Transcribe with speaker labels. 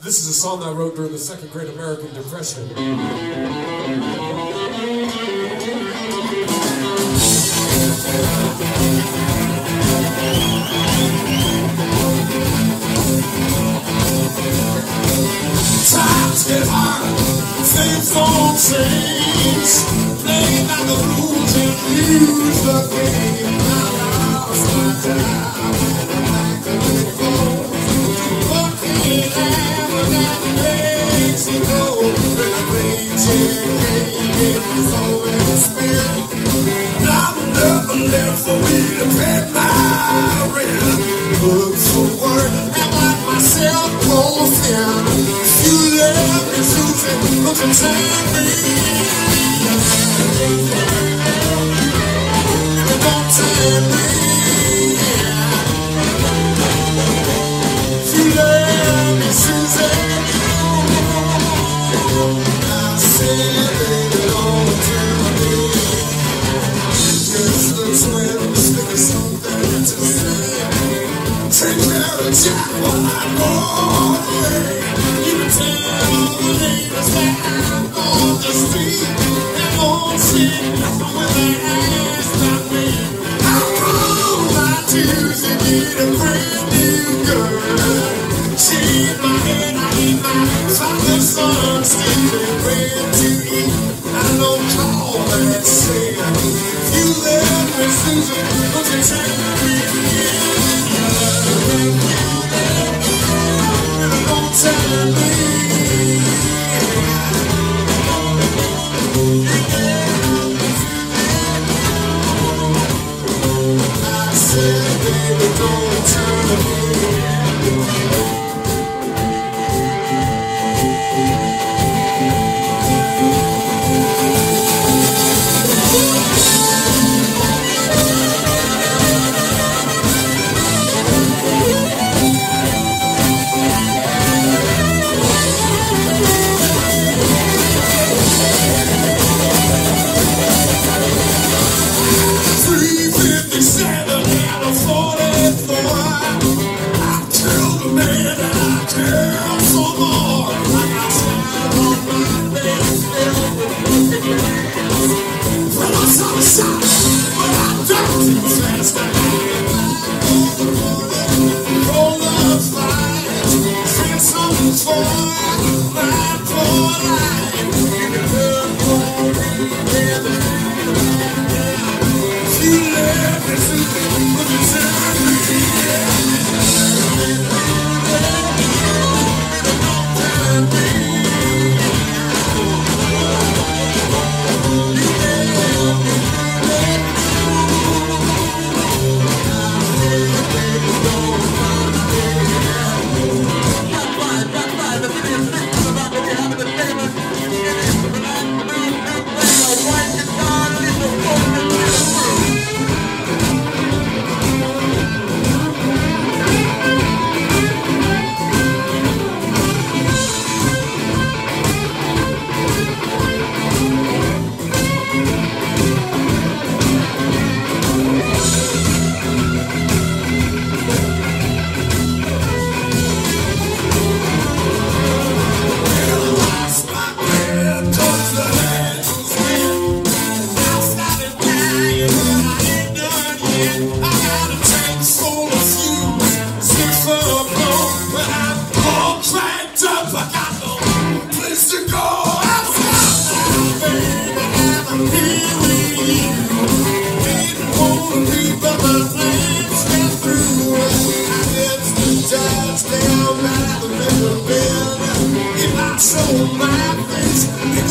Speaker 1: This is a song I wrote during the Second Great American Depression.
Speaker 2: Times get hard, things don't change. Playing by the rules and lose the game. I lost my job, like the big goals. Working hours that makes you go. The paycheck is always spent. Not enough left for me to pay my rent. Look for work and let myself close in. You love me, Susan, but you tell me. Don't tell me. You love me, Susan. I said, baby, don't tell me. Just looks well, stick something to say. Take care of Jack while I go away. You can tell the neighbors that I'm on the street. They won't see when they ask about me. How come my Tuesday need a brand new girl? She in my head, I eat my father's son. Stealing bread to eat. I don't call that sin. You love me, Susan, but you take me in. Don't tell me. I said, baby, don't tell me. So my face,